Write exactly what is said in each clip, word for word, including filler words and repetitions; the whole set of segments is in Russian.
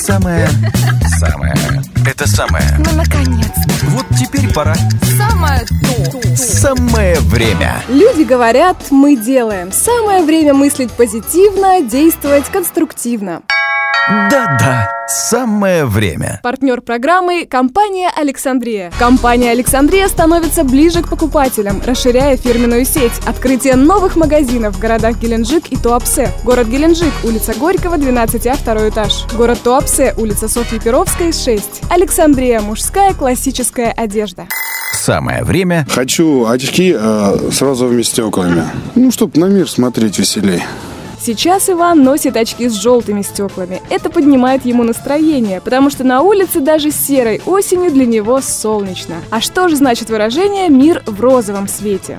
самое... Самое... Это самое... Ну, наконец-то. Вот теперь пора. Самое то. Самое время. Люди говорят, мы делаем. Самое время мыслить позитивно, действовать конструктивно. Да-да, самое время. Партнер программы – компания «Александрия». Компания «Александрия» становится ближе к покупателям, расширяя фирменную сеть. Открытие новых магазинов в городах Геленджик и Туапсе. Город Геленджик, улица Горького, двенадцать А, второй этаж. Город Туапсе, улица Софьи Перовской, шесть. «Александрия» – мужская классическая одежда. Самое время. Хочу очки э, с розовыми стеклами. Ну, чтоб на мир смотреть веселей. Сейчас Иван носит очки с желтыми стеклами. Это поднимает ему настроение, потому что на улице даже серой осенью для него солнечно. А что же значит выражение «мир в розовом свете»?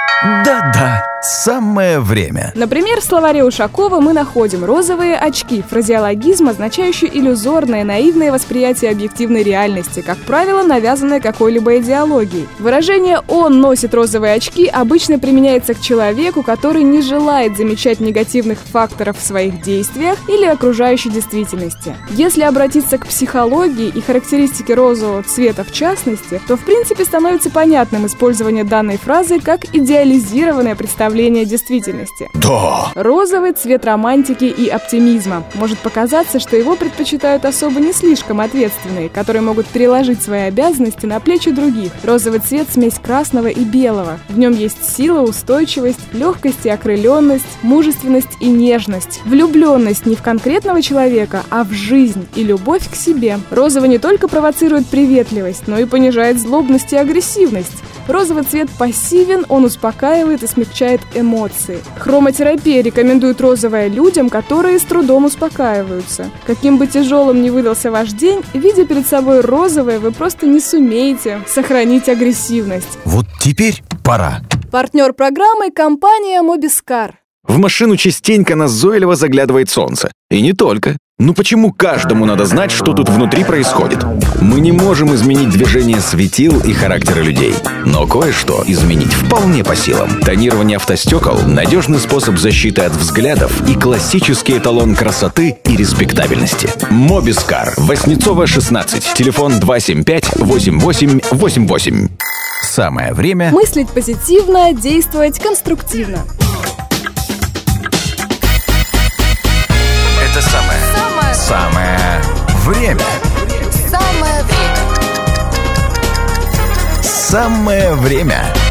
Да-да, самое время. Например, в словаре Ушакова мы находим розовые очки, фразеологизм, означающий иллюзорное, наивное восприятие объективной реальности, как правило, навязанное какой-либо идеологией. Выражение «он носит розовые очки» обычно применяется к человеку, который не желает замечать негативных факторов в своих действиях или окружающей действительности. Если обратиться к психологии и характеристике розового цвета в частности, то в принципе становится понятным использование данной фразы как идеализированное представление действительности. Да. Розовый цвет романтики и оптимизма. Может показаться, что его предпочитают особо не слишком ответственные, которые могут переложить свои обязанности на плечи других. Розовый цвет – смесь красного и белого. В нем есть сила, устойчивость, легкость и окрыленность, мужественность и нежность. Влюбленность не в конкретного человека, а в жизнь и любовь к себе. Розовый не только провоцирует приветливость, но и понижает злобность и агрессивность. Розовый цвет пассивен, он успокаивает и смягчает эмоции. Хромотерапия рекомендует розовое людям, которые с трудом успокаиваются. Каким бы тяжелым ни выдался ваш день, видя перед собой розовое, вы просто не сумеете сохранить агрессивность. Вот теперь пора. Партнер программы – компания Mobiscar. В машину частенько назойливо заглядывает солнце. И не только. Ну почему каждому надо знать, что тут внутри происходит? Мы не можем изменить движение светил и характеры людей. Но кое-что изменить вполне по силам. Тонирование автостекол – надежный способ защиты от взглядов и классический эталон красоты и респектабельности. Mobiscar. Воснецова, шестнадцать. Телефон два семь пять восемь восемь восемь восемь. Самое время. Мыслить позитивно, действовать конструктивно. Это самое... Самое, Самое время. самое время. Самое время.